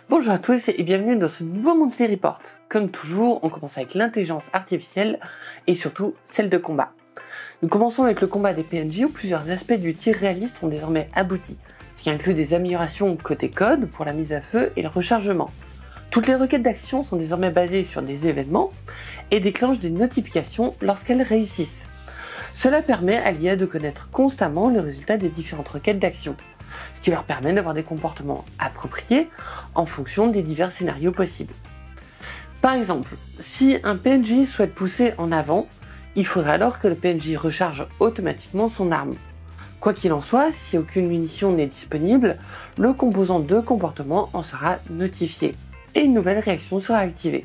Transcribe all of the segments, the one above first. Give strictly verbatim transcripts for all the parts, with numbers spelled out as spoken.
Bonjour à tous et bienvenue dans ce nouveau Monthly Report. Comme toujours, on commence avec l'intelligence artificielle et surtout celle de combat. Nous commençons avec le combat des P N J où plusieurs aspects du tir réaliste sont désormais aboutis, ce qui inclut des améliorations côté code pour la mise à feu et le rechargement. Toutes les requêtes d'action sont désormais basées sur des événements et déclenchent des notifications lorsqu'elles réussissent. Cela permet à l'I A de connaître constamment le résultat des différentes requêtes d'action, ce qui leur permet d'avoir des comportements appropriés en fonction des divers scénarios possibles. Par exemple, si un P N J souhaite pousser en avant, il faudrait alors que le P N J recharge automatiquement son arme. Quoi qu'il en soit, si aucune munition n'est disponible, le composant de comportement en sera notifié et une nouvelle réaction sera activée.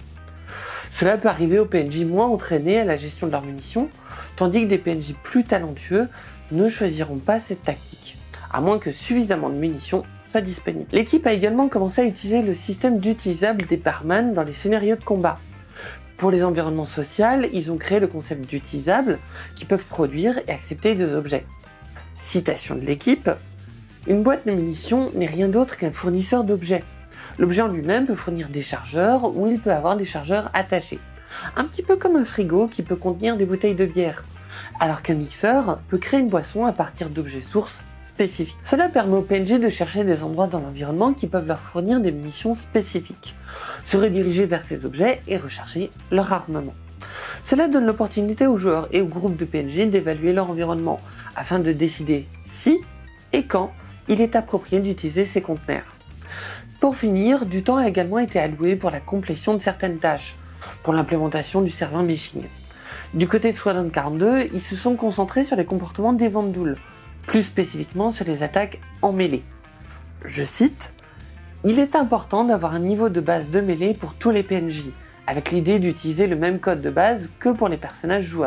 Cela peut arriver aux P N J moins entraînés à la gestion de leurs munitions, tandis que des P N J plus talentueux ne choisiront pas cette tactique, à moins que suffisamment de munitions soient disponibles. L'équipe a également commencé à utiliser le système d'utilisable des barman dans les scénarios de combat. Pour les environnements sociaux, ils ont créé le concept d'utilisable qui peuvent produire et accepter des objets. Citation de l'équipe: une boîte de munitions n'est rien d'autre qu'un fournisseur d'objets. L'objet en lui-même peut fournir des chargeurs ou il peut avoir des chargeurs attachés. Un petit peu comme un frigo qui peut contenir des bouteilles de bière, alors qu'un mixeur peut créer une boisson à partir d'objets sources spécifiques. Cela permet aux P N J de chercher des endroits dans l'environnement qui peuvent leur fournir des munitions spécifiques, se rediriger vers ces objets et recharger leur armement. Cela donne l'opportunité aux joueurs et aux groupes de P N J d'évaluer leur environnement afin de décider si et quand il est approprié d'utiliser ces conteneurs. Pour finir, du temps a également été alloué pour la complétion de certaines tâches, pour l'implémentation du serveur meshing. Du côté de Squadron quarante-deux, ils se sont concentrés sur les comportements des Vandals, plus spécifiquement sur les attaques en mêlée. Je cite: « Il est important d'avoir un niveau de base de mêlée pour tous les P N J, avec l'idée d'utiliser le même code de base que pour les personnages joueurs. »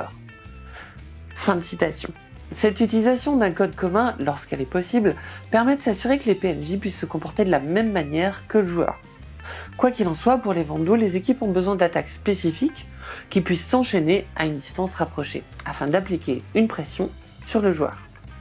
Fin de citation. Cette utilisation d'un code commun, lorsqu'elle est possible, permet de s'assurer que les P N J puissent se comporter de la même manière que le joueur. Quoi qu'il en soit, pour les Vandals, les équipes ont besoin d'attaques spécifiques qui puissent s'enchaîner à une distance rapprochée, afin d'appliquer une pression sur le joueur.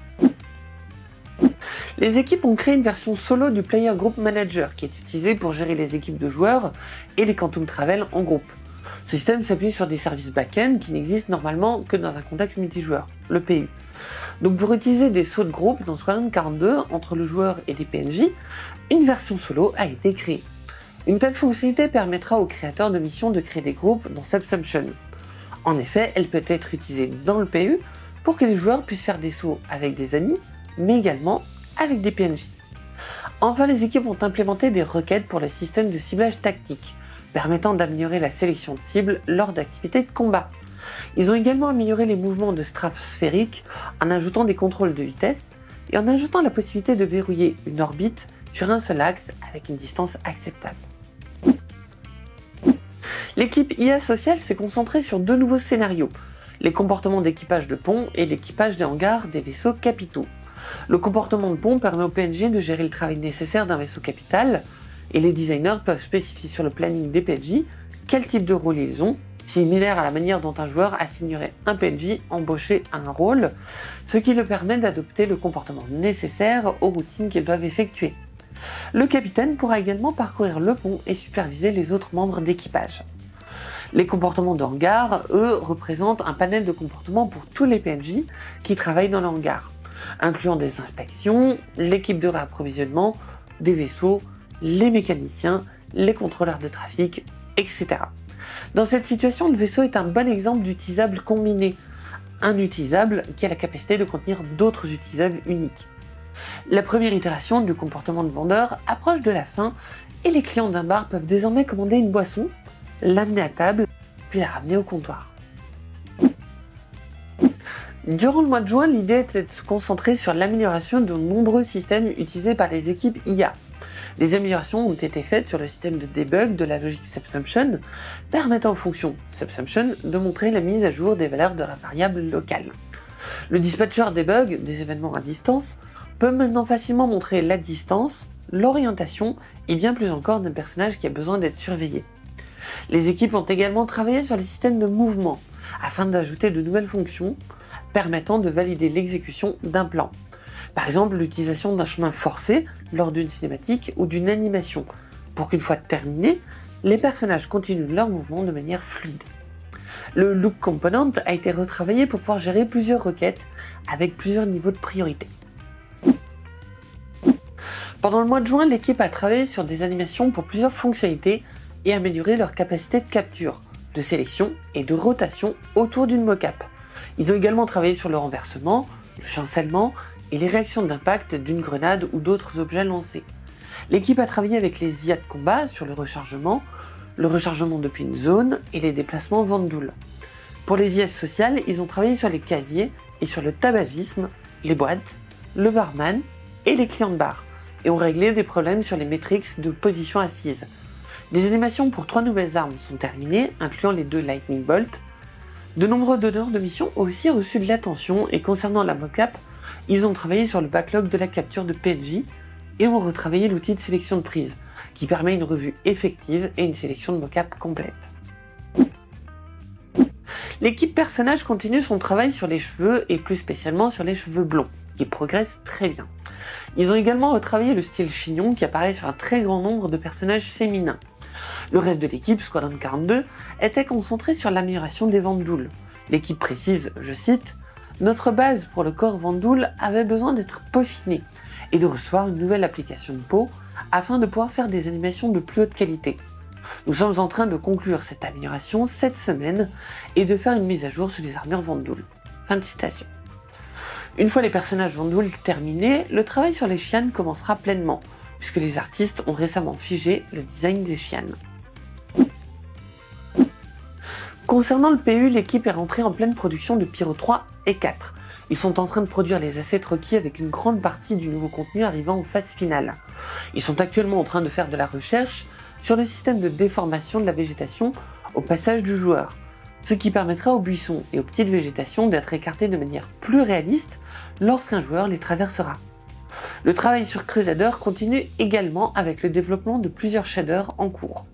Les équipes ont créé une version solo du Player Group Manager qui est utilisée pour gérer les équipes de joueurs et les Quantum Travel en groupe. Ce système s'appuie sur des services back-end qui n'existent normalement que dans un contexte multijoueur, le P U. Donc pour utiliser des sauts de groupe dans Squadron quarante-deux entre le joueur et des P N J, une version solo a été créée. Une telle fonctionnalité permettra aux créateurs de missions de créer des groupes dans Subsumption. En effet, elle peut être utilisée dans le P U pour que les joueurs puissent faire des sauts avec des amis, mais également avec des P N J. Enfin, les équipes ont implémenté des requêtes pour le système de ciblage tactique, permettant d'améliorer la sélection de cibles lors d'activités de combat. Ils ont également amélioré les mouvements de strafe sphérique en ajoutant des contrôles de vitesse et en ajoutant la possibilité de verrouiller une orbite sur un seul axe avec une distance acceptable. L'équipe I A sociale s'est concentrée sur deux nouveaux scénarios: les comportements d'équipage de pont et l'équipage des hangars des vaisseaux capitaux. Le comportement de pont permet au P N J de gérer le travail nécessaire d'un vaisseau capital, et les designers peuvent spécifier sur le planning des P N J quel type de rôle ils ont, similaire à la manière dont un joueur assignerait un P N J embauché à un rôle, ce qui leur permet d'adopter le comportement nécessaire aux routines qu'ils doivent effectuer. Le capitaine pourra également parcourir le pont et superviser les autres membres d'équipage. Les comportements de hangar, eux, représentent un panel de comportements pour tous les P N J qui travaillent dans le hangar, incluant des inspections, l'équipe de réapprovisionnement, des vaisseaux, les mécaniciens, les contrôleurs de trafic, et cetera. Dans cette situation, le vaisseau est un bon exemple d'utilisable combiné, un utilisable qui a la capacité de contenir d'autres utilisables uniques. La première itération du comportement de vendeur approche de la fin et les clients d'un bar peuvent désormais commander une boisson, l'amener à table, puis la ramener au comptoir. Durant le mois de juin, l'idée était de se concentrer sur l'amélioration de nombreux systèmes utilisés par les équipes I A. Des améliorations ont été faites sur le système de debug de la logique Subsumption, permettant aux fonctions Subsumption de montrer la mise à jour des valeurs de la variable locale. Le dispatcher debug des événements à distance peut maintenant facilement montrer la distance, l'orientation et bien plus encore d'un personnage qui a besoin d'être surveillé. Les équipes ont également travaillé sur les systèmes de mouvement afin d'ajouter de nouvelles fonctions permettant de valider l'exécution d'un plan. Par exemple, l'utilisation d'un chemin forcé lors d'une cinématique ou d'une animation, pour qu'une fois terminés, les personnages continuent leur mouvement de manière fluide. Le Look Component a été retravaillé pour pouvoir gérer plusieurs requêtes avec plusieurs niveaux de priorité. Pendant le mois de juin, l'équipe a travaillé sur des animations pour plusieurs fonctionnalités et amélioré leur capacité de capture, de sélection et de rotation autour d'une mocap. Ils ont également travaillé sur le renversement, le chancellement et les réactions d'impact d'une grenade ou d'autres objets lancés. L'équipe a travaillé avec les I A de combat sur le rechargement, le rechargement depuis une zone et les déplacements Vandoul. Pour les I S sociales, ils ont travaillé sur les casiers et sur le tabagisme, les boîtes, le barman et les clients de bar, et ont réglé des problèmes sur les métriques de position assise. Des animations pour trois nouvelles armes sont terminées, incluant les deux Lightning Bolt. De nombreux donneurs de missions ont aussi reçu de l'attention, et concernant la mocap, ils ont travaillé sur le backlog de la capture de P N J et ont retravaillé l'outil de sélection de prise, qui permet une revue effective et une sélection de mocap complète. L'équipe personnage continue son travail sur les cheveux, et plus spécialement sur les cheveux blonds, qui progressent très bien. Ils ont également retravaillé le style chignon qui apparaît sur un très grand nombre de personnages féminins. Le reste de l'équipe, Squadron quarante-deux, était concentré sur l'amélioration des Vandoul. L'équipe précise, je cite, « Notre base pour le corps Vandoul avait besoin d'être peaufinée et de recevoir une nouvelle application de peau afin de pouvoir faire des animations de plus haute qualité. Nous sommes en train de conclure cette amélioration cette semaine et de faire une mise à jour sur les armures Vandoul. » Fin de citation. Une fois les personnages Vandoul terminés, le travail sur les chiennes commencera pleinement, puisque les artistes ont récemment figé le design des chiennes. Concernant le P U, l'équipe est rentrée en pleine production de Pyro trois et quatre. Ils sont en train de produire les assets requis avec une grande partie du nouveau contenu arrivant en phase finale. Ils sont actuellement en train de faire de la recherche sur le système de déformation de la végétation au passage du joueur, ce qui permettra aux buissons et aux petites végétations d'être écartés de manière plus réaliste lorsqu'un joueur les traversera. Le travail sur Crusader continue également avec le développement de plusieurs shaders en cours.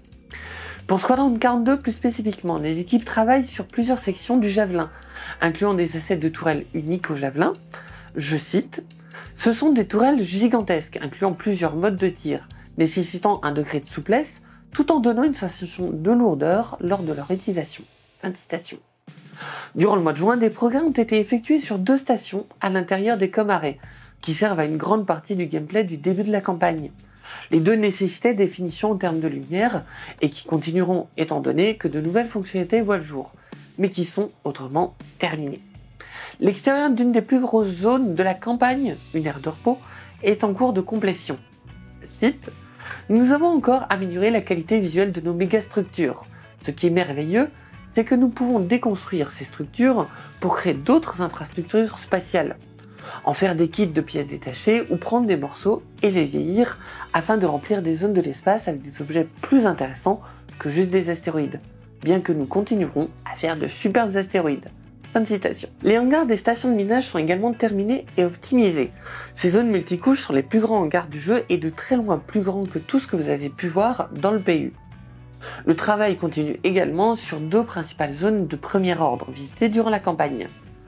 Pour Squadron quarante-deux plus spécifiquement, les équipes travaillent sur plusieurs sections du javelin, incluant des assets de tourelles uniques au javelin. Je cite, « Ce sont des tourelles gigantesques, incluant plusieurs modes de tir, nécessitant un degré de souplesse, tout en donnant une sensation de lourdeur lors de leur utilisation. » Fin de citation. Durant le mois de juin, des progrès ont été effectués sur deux stations à l'intérieur des Comarais, qui servent à une grande partie du gameplay du début de la campagne. Les deux nécessitaient des finitions en termes de lumière, et qui continueront étant donné que de nouvelles fonctionnalités voient le jour, mais qui sont autrement terminées. L'extérieur d'une des plus grosses zones de la campagne, une aire de repos, est en cours de complétion. Je cite, « Nous avons encore amélioré la qualité visuelle de nos mégastructures. Ce qui est merveilleux, c'est que nous pouvons déconstruire ces structures pour créer d'autres infrastructures spatiales, en faire des kits de pièces détachées ou prendre des morceaux et les vieillir afin de remplir des zones de l'espace avec des objets plus intéressants que juste des astéroïdes, bien que nous continuerons à faire de superbes astéroïdes. » Fin de citation. Les hangars des stations de minage sont également terminés et optimisés. Ces zones multicouches sont les plus grands hangars du jeu et de très loin plus grands que tout ce que vous avez pu voir dans le P U. Le travail continue également sur deux principales zones de premier ordre visitées durant la campagne.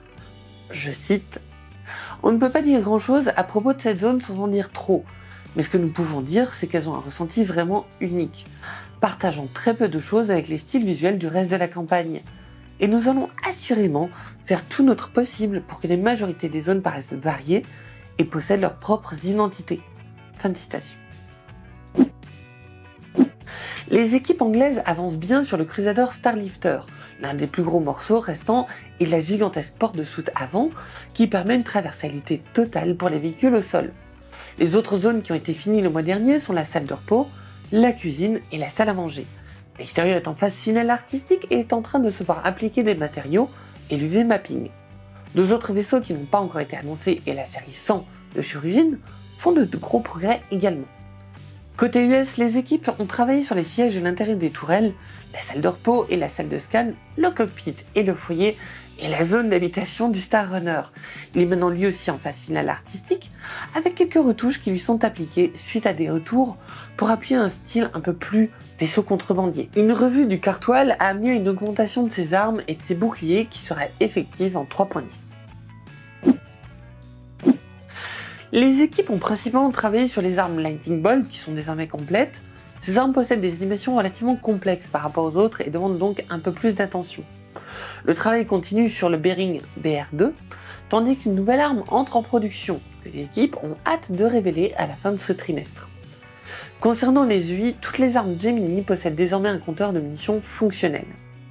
Je cite, « On ne peut pas dire grand chose à propos de cette zone sans en dire trop, mais ce que nous pouvons dire, c'est qu'elles ont un ressenti vraiment unique, partageant très peu de choses avec les styles visuels du reste de la campagne. Et nous allons assurément faire tout notre possible pour que les majorités des zones paraissent variées et possèdent leurs propres identités. » Fin de citation. Les équipes anglaises avancent bien sur le Crusader Starlifter, l'un des plus gros morceaux restants est la gigantesque porte de soute avant qui permet une traversalité totale pour les véhicules au sol. Les autres zones qui ont été finies le mois dernier sont la salle de repos, la cuisine et la salle à manger. L'extérieur est en phase finale artistique et est en train de se voir appliquer des matériaux et l'U V mapping. Deux autres vaisseaux qui n'ont pas encore été annoncés et la série cent de chez Origin font de gros progrès également. Côté U S, les équipes ont travaillé sur les sièges et l'intérieur des tourelles, la salle de repos et la salle de scan, le cockpit et le foyer et la zone d'habitation du Star Runner. Il est maintenant lui aussi en phase finale artistique, avec quelques retouches qui lui sont appliquées suite à des retours pour appuyer un style un peu plus vaisseau contrebandier. Une revue du Cartoile a amené à une augmentation de ses armes et de ses boucliers qui serait effective en trois point dix. Les équipes ont principalement travaillé sur les armes Lightning Bolt qui sont désormais complètes, Ces armes possèdent des animations relativement complexes par rapport aux autres et demandent donc un peu plus d'attention. Le travail continue sur le Bearing B R deux, tandis qu'une nouvelle arme entre en production, que les équipes ont hâte de révéler à la fin de ce trimestre. Concernant les U I, toutes les armes Gemini possèdent désormais un compteur de munitions fonctionnel.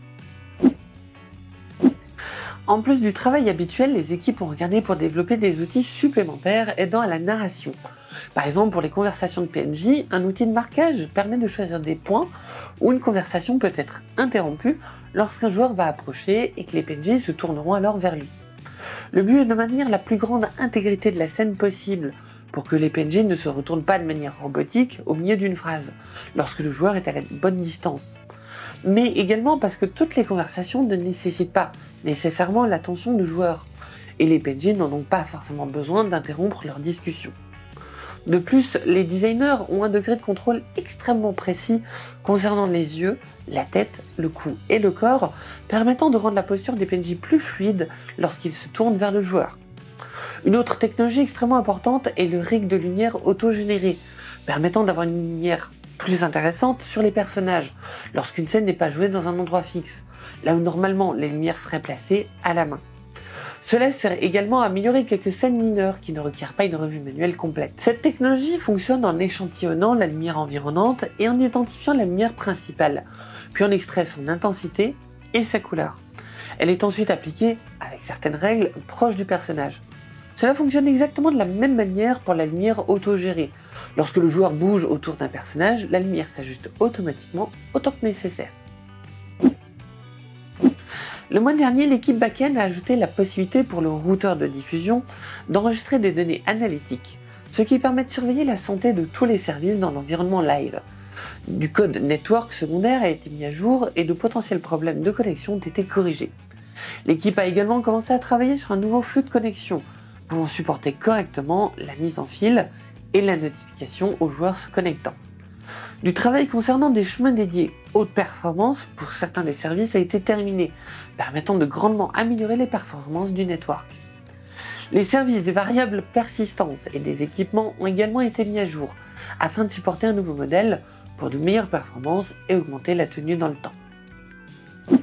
En plus du travail habituel, les équipes ont regardé pour développer des outils supplémentaires aidant à la narration. Par exemple, pour les conversations de P N J, un outil de marquage permet de choisir des points où une conversation peut être interrompue lorsqu'un joueur va approcher et que les P N J se tourneront alors vers lui. Le but est de maintenir la plus grande intégrité de la scène possible pour que les P N J ne se retournent pas de manière robotique au milieu d'une phrase, lorsque le joueur est à la bonne distance. Mais également parce que toutes les conversations ne nécessitent pas nécessairement l'attention du joueur, et les P N J n'en ont pas forcément besoin d'interrompre leur discussion. De plus, les designers ont un degré de contrôle extrêmement précis concernant les yeux, la tête, le cou et le corps, permettant de rendre la posture des P N J plus fluide lorsqu'ils se tournent vers le joueur. Une autre technologie extrêmement importante est le rig de lumière auto-généré, permettant d'avoir une lumière plus intéressante sur les personnages, lorsqu'une scène n'est pas jouée dans un endroit fixe, là où normalement les lumières seraient placées à la main. Cela sert également à améliorer quelques scènes mineures qui ne requièrent pas une revue manuelle complète. Cette technologie fonctionne en échantillonnant la lumière environnante et en identifiant la lumière principale, puis en extrait son intensité et sa couleur. Elle est ensuite appliquée, avec certaines règles, proches du personnage. Cela fonctionne exactement de la même manière pour la lumière autogérée. Lorsque le joueur bouge autour d'un personnage, la lumière s'ajuste automatiquement autant que nécessaire. Le mois dernier, l'équipe back-end a ajouté la possibilité pour le routeur de diffusion d'enregistrer des données analytiques, ce qui permet de surveiller la santé de tous les services dans l'environnement live. Du code network secondaire a été mis à jour et de potentiels problèmes de connexion ont été corrigés. L'équipe a également commencé à travailler sur un nouveau flux de connexion, pouvant supporter correctement la mise en fil et la notification aux joueurs se connectant. Du travail concernant des chemins dédiés haute performance pour certains des services a été terminé, permettant de grandement améliorer les performances du network. Les services des variables persistance et des équipements ont également été mis à jour, afin de supporter un nouveau modèle pour de meilleures performances et augmenter la tenue dans le temps.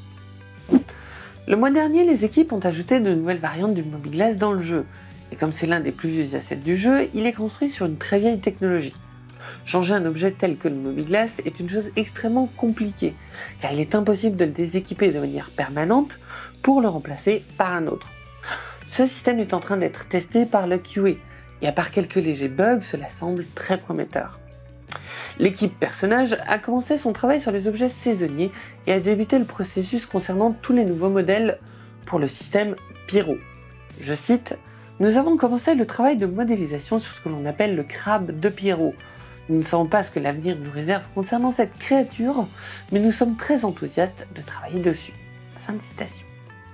Le mois dernier, les équipes ont ajouté de nouvelles variantes du Mobiglass dans le jeu, et comme c'est l'un des plus vieux assets du jeu, il est construit sur une très vieille technologie. Changer un objet tel que le Mobiglass est une chose extrêmement compliquée, car il est impossible de le déséquiper de manière permanente pour le remplacer par un autre. Ce système est en train d'être testé par le Q A, et à part quelques légers bugs, cela semble très prometteur. L'équipe personnage a commencé son travail sur les objets saisonniers et a débuté le processus concernant tous les nouveaux modèles pour le système Pyro. Je cite, « Nous avons commencé le travail de modélisation sur ce que l'on appelle le crabe de Pyro. Nous ne savons pas ce que l'avenir nous réserve concernant cette créature, mais nous sommes très enthousiastes de travailler dessus. » Fin de citation.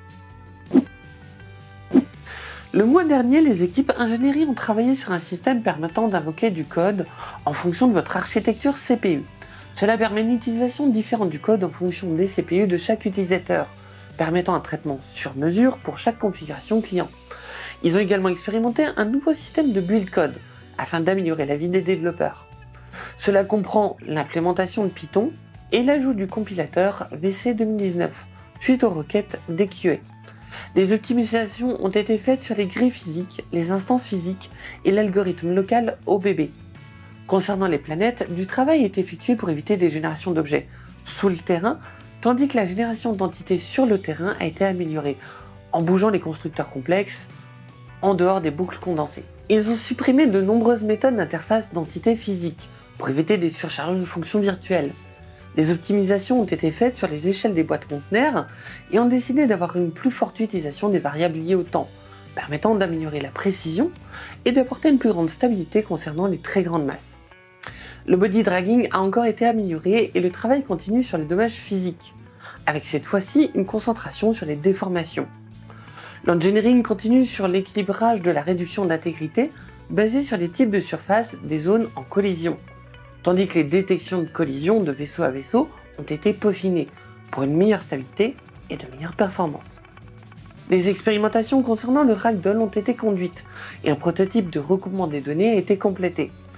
Le mois dernier, les équipes ingénierie ont travaillé sur un système permettant d'invoquer du code en fonction de votre architecture C P U. Cela permet une utilisation différente du code en fonction des C P U de chaque utilisateur, permettant un traitement sur mesure pour chaque configuration client. Ils ont également expérimenté un nouveau système de build code, afin d'améliorer la vie des développeurs. Cela comprend l'implémentation de Python et l'ajout du compilateur V C deux mille dix-neuf, suite aux requêtes des Q A. Des optimisations ont été faites sur les grilles physiques, les instances physiques et l'algorithme local O B B. Concernant les planètes, du travail est effectué pour éviter des générations d'objets sous le terrain, tandis que la génération d'entités sur le terrain a été améliorée, en bougeant les constructeurs complexes en dehors des boucles condensées. Ils ont supprimé de nombreuses méthodes d'interface d'entités physiques, pour éviter des surcharges de fonctions virtuelles. Des optimisations ont été faites sur les échelles des boîtes conteneurs et ont décidé d'avoir une plus forte utilisation des variables liées au temps, permettant d'améliorer la précision et d'apporter une plus grande stabilité concernant les très grandes masses. Le body dragging a encore été amélioré et le travail continue sur les dommages physiques, avec cette fois-ci une concentration sur les déformations. L'engineering continue sur l'équilibrage de la réduction d'intégrité basée sur les types de surfaces des zones en collision, tandis que les détections de collision de vaisseau à vaisseau ont été peaufinées pour une meilleure stabilité et de meilleures performances. Des expérimentations concernant le ragdoll ont été conduites et un prototype de recoupement des données a été complété.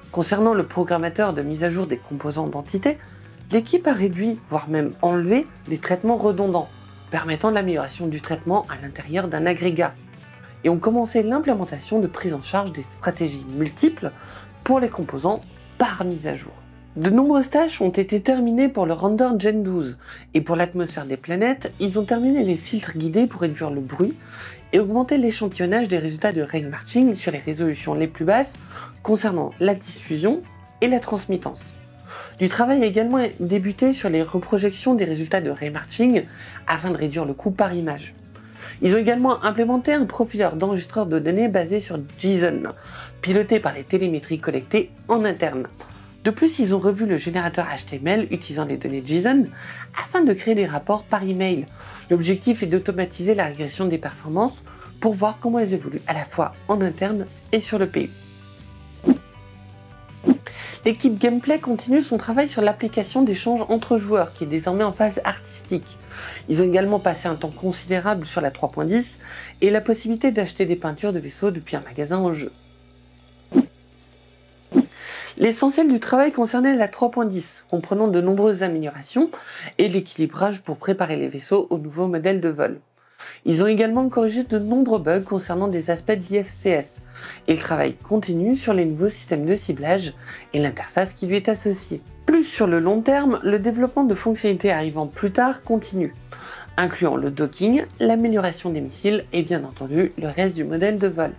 Concernant le programmateur de mise à jour des composants d'entité, l'équipe a réduit, voire même enlevé, les traitements redondants, permettant l'amélioration du traitement à l'intérieur d'un agrégat. Et ont commencé l'implémentation de prise en charge des stratégies multiples pour les composants par mise à jour. De nombreuses tâches ont été terminées pour le render Gen douze, et pour l'atmosphère des planètes, ils ont terminé les filtres guidés pour réduire le bruit et augmenter l'échantillonnage des résultats de ray marching sur les résolutions les plus basses concernant la diffusion et la transmittance. Du travail a également débuté sur les reprojections des résultats de ray marching afin de réduire le coût par image. Ils ont également implémenté un profileur d'enregistreur de données basé sur JSON, piloté par les télémétries collectées en interne. De plus, ils ont revu le générateur H T M L utilisant les données JSON afin de créer des rapports par email. L'objectif est d'automatiser la régression des performances pour voir comment elles évoluent à la fois en interne et sur le P U. L'équipe Gameplay continue son travail sur l'application d'échanges entre joueurs qui est désormais en phase artistique. Ils ont également passé un temps considérable sur la trois point dix et la possibilité d'acheter des peintures de vaisseaux depuis un magasin en jeu. L'essentiel du travail concernait la trois point dix, comprenant de nombreuses améliorations et l'équilibrage pour préparer les vaisseaux au nouveau modèle de vol. Ils ont également corrigé de nombreux bugs concernant des aspects de l'I F C S, et le travail continue sur les nouveaux systèmes de ciblage et l'interface qui lui est associée. Plus sur le long terme, le développement de fonctionnalités arrivant plus tard continue, incluant le docking, l'amélioration des missiles et bien entendu le reste du modèle de vol.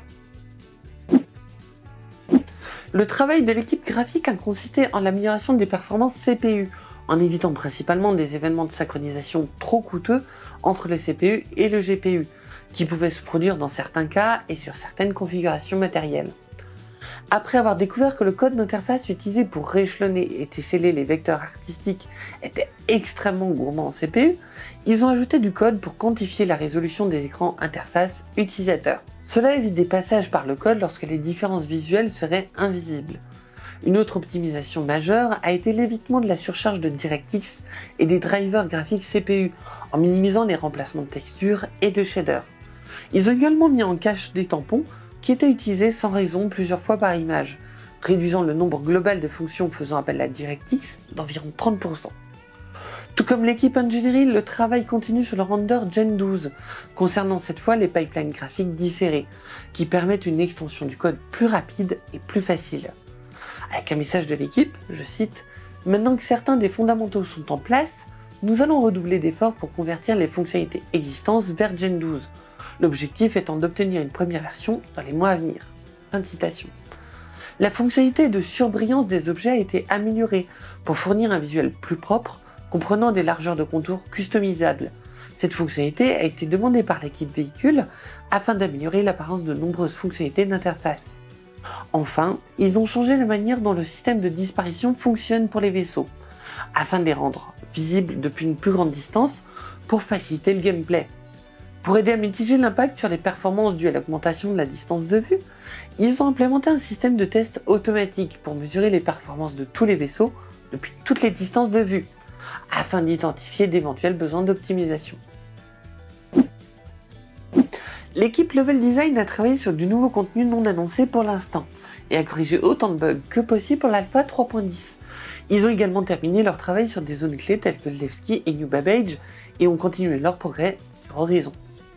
Le travail de l'équipe graphique a consisté en l'amélioration des performances C P U, en évitant principalement des événements de synchronisation trop coûteux entre le C P U et le G P U, qui pouvaient se produire dans certains cas et sur certaines configurations matérielles. Après avoir découvert que le code d'interface utilisé pour rééchelonner et tesseller les vecteurs artistiques était extrêmement gourmand en C P U, ils ont ajouté du code pour quantifier la résolution des écrans interface utilisateurs. Cela évite des passages par le code lorsque les différences visuelles seraient invisibles. Une autre optimisation majeure a été l'évitement de la surcharge de DirectX et des drivers graphiques C P U, en minimisant les remplacements de textures et de shaders. Ils ont également mis en cache des tampons qui étaient utilisés sans raison plusieurs fois par image, réduisant le nombre global de fonctions faisant appel à DirectX d'environ trente pour cent. Tout comme l'équipe Engineering, le travail continue sur le render Gen douze, concernant cette fois les pipelines graphiques différés, qui permettent une extension du code plus rapide et plus facile. Avec un message de l'équipe, je cite, « Maintenant que certains des fondamentaux sont en place, nous allons redoubler d'efforts pour convertir les fonctionnalités existantes vers Gen douze, l'objectif étant d'obtenir une première version dans les mois à venir. » Fin de citation. La fonctionnalité de surbrillance des objets a été améliorée pour fournir un visuel plus propre, comprenant des largeurs de contours customisables. Cette fonctionnalité a été demandée par l'équipe véhicule afin d'améliorer l'apparence de nombreuses fonctionnalités d'interface. Enfin, ils ont changé la manière dont le système de disparition fonctionne pour les vaisseaux, afin de les rendre visibles depuis une plus grande distance pour faciliter le gameplay. Pour aider à mitiger l'impact sur les performances dues à l'augmentation de la distance de vue, ils ont implémenté un système de test automatique pour mesurer les performances de tous les vaisseaux depuis toutes les distances de vue, afin d'identifier d'éventuels besoins d'optimisation. L'équipe Level Design a travaillé sur du nouveau contenu non annoncé pour l'instant et a corrigé autant de bugs que possible pour l'alpha trois point dix. Ils ont également terminé leur travail sur des zones clés telles que Levski et New Babbage et ont continué leur progrès sur Horizon.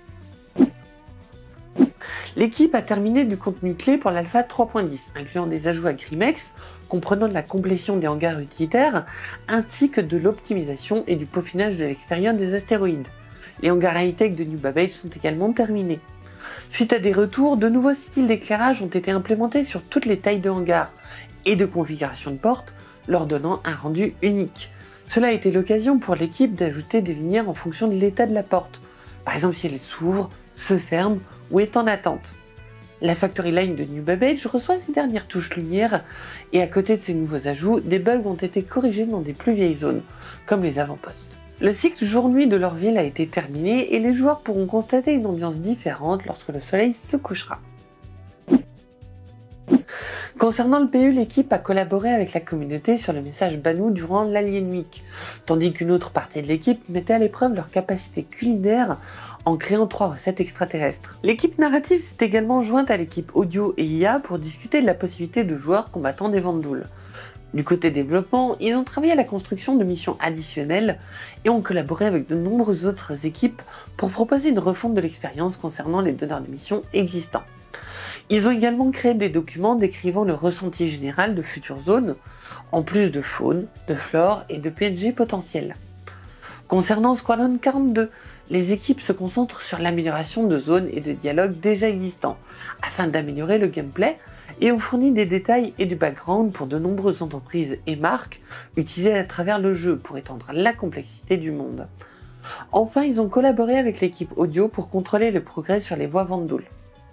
L'équipe a terminé du contenu clé pour l'alpha trois point dix, incluant des ajouts à Grimex, comprenant de la complétion des hangars utilitaires, ainsi que de l'optimisation et du peaufinage de l'extérieur des astéroïdes. Les hangars high-tech de New Babbage sont également terminés. Suite à des retours, de nouveaux styles d'éclairage ont été implémentés sur toutes les tailles de hangars et de configuration de portes, leur donnant un rendu unique. Cela a été l'occasion pour l'équipe d'ajouter des lumières en fonction de l'état de la porte, par exemple si elle s'ouvre, se ferme ou est en attente. La Factory Line de New Babbage reçoit ces dernières touches lumière et à côté de ces nouveaux ajouts, des bugs ont été corrigés dans des plus vieilles zones, comme les avant-postes. Le cycle jour-nuit de leur ville a été terminé et les joueurs pourront constater une ambiance différente lorsque le soleil se couchera. Concernant le P U, l'équipe a collaboré avec la communauté sur le message Banou durant l'Alien Week, tandis qu'une autre partie de l'équipe mettait à l'épreuve leur capacité culinaire en créant trois recettes extraterrestres. L'équipe narrative s'est également jointe à l'équipe audio et I A pour discuter de la possibilité de joueurs combattant des Vanduul. Du côté développement, ils ont travaillé à la construction de missions additionnelles et ont collaboré avec de nombreuses autres équipes pour proposer une refonte de l'expérience concernant les donneurs de missions existants. Ils ont également créé des documents décrivant le ressenti général de futures zones, en plus de faune, de flore et de P N G potentiels. Concernant Squadron quarante-deux, les équipes se concentrent sur l'amélioration de zones et de dialogues déjà existants, afin d'améliorer le gameplay, et ont fourni des détails et du background pour de nombreuses entreprises et marques utilisées à travers le jeu pour étendre la complexité du monde. Enfin, ils ont collaboré avec l'équipe audio pour contrôler le progrès sur les voies Vanduul.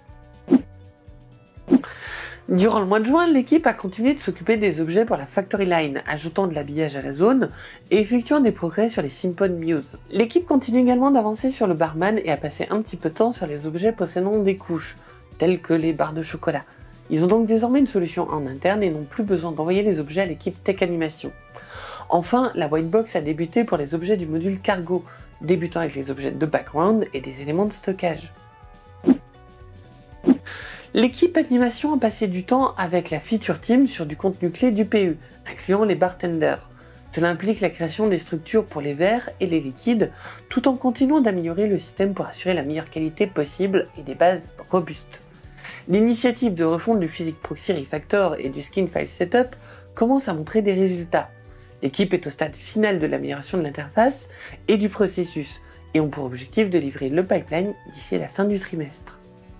Durant le mois de juin, l'équipe a continué de s'occuper des objets pour la Factory Line, ajoutant de l'habillage à la zone et effectuant des progrès sur les Simpon Muse. L'équipe continue également d'avancer sur le barman et a passé un petit peu de temps sur les objets possédant des couches, telles que les barres de chocolat. Ils ont donc désormais une solution en interne et n'ont plus besoin d'envoyer les objets à l'équipe Tech Animation. Enfin, la White Box a débuté pour les objets du module cargo, débutant avec les objets de background et des éléments de stockage. L'équipe animation a passé du temps avec la feature team sur du contenu clé du P U, incluant les bartenders. Cela implique la création des structures pour les verres et les liquides, tout en continuant d'améliorer le système pour assurer la meilleure qualité possible et des bases robustes. L'initiative de refonte du Physics Proxy Refactor et du Skin File Setup commence à montrer des résultats. L'équipe est au stade final de l'amélioration de l'interface et du processus, et ont pour objectif de livrer le pipeline d'ici la fin du trimestre.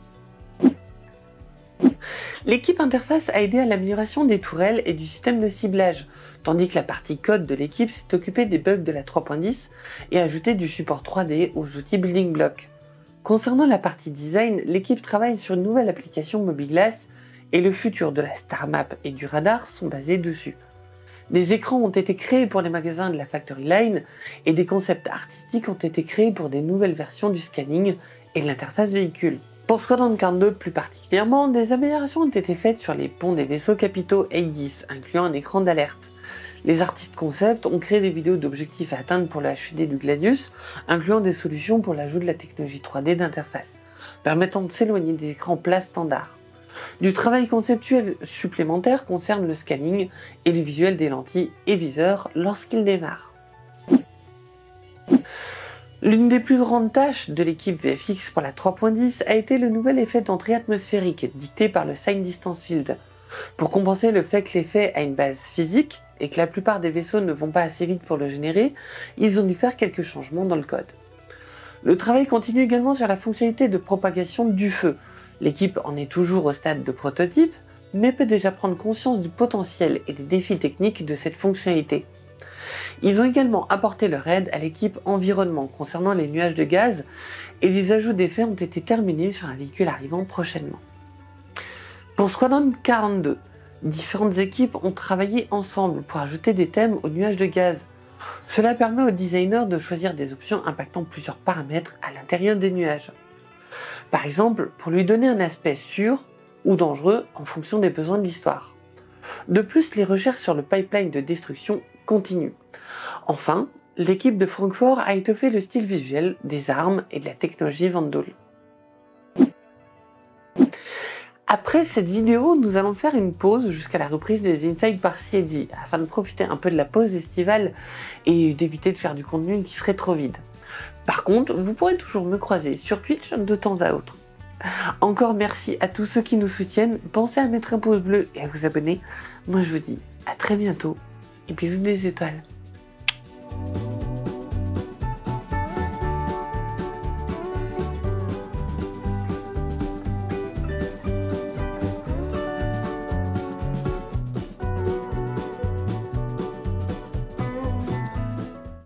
L'équipe interface a aidé à l'amélioration des tourelles et du système de ciblage, tandis que la partie code de l'équipe s'est occupée des bugs de la trois point dix et a ajouté du support trois D aux outils Building Block. Concernant la partie design, l'équipe travaille sur une nouvelle application MobiGlass et le futur de la Star Map et du radar sont basés dessus. Des écrans ont été créés pour les magasins de la Factory Line et des concepts artistiques ont été créés pour des nouvelles versions du scanning et de l'interface véhicule. Pour Squadron quarante-deux plus particulièrement, des améliorations ont été faites sur les ponts des vaisseaux capitaux Aegis, incluant un écran d'alerte. Les artistes concept ont créé des vidéos d'objectifs à atteindre pour le H U D du Gladius, incluant des solutions pour l'ajout de la technologie trois D d'interface, permettant de s'éloigner des écrans plats standards. Du travail conceptuel supplémentaire concerne le scanning et le visuel des lentilles et viseurs lorsqu'ils démarrent. L'une des plus grandes tâches de l'équipe V F X pour la trois point dix a été le nouvel effet d'entrée atmosphérique dicté par le Sign Distance Field. Pour compenser le fait que l'effet a une base physique et que la plupart des vaisseaux ne vont pas assez vite pour le générer, ils ont dû faire quelques changements dans le code. Le travail continue également sur la fonctionnalité de propagation du feu. L'équipe en est toujours au stade de prototype, mais peut déjà prendre conscience du potentiel et des défis techniques de cette fonctionnalité. Ils ont également apporté leur aide à l'équipe environnement concernant les nuages de gaz et des ajouts d'effets ont été terminés sur un véhicule arrivant prochainement. Pour Squadron quarante-deux, différentes équipes ont travaillé ensemble pour ajouter des thèmes aux nuages de gaz. Cela permet aux designers de choisir des options impactant plusieurs paramètres à l'intérieur des nuages. Par exemple, pour lui donner un aspect sûr ou dangereux en fonction des besoins de l'histoire. De plus, les recherches sur le pipeline de destruction continuent. Enfin, l'équipe de Francfort a étoffé le style visuel des armes et de la technologie Vanduul. Après cette vidéo, nous allons faire une pause jusqu'à la reprise des Insights par C I G afin de profiter un peu de la pause estivale et d'éviter de faire du contenu qui serait trop vide. Par contre, vous pourrez toujours me croiser sur Twitch de temps à autre. Encore merci à tous ceux qui nous soutiennent, pensez à mettre un pouce bleu et à vous abonner. Moi je vous dis à très bientôt et bisous des étoiles.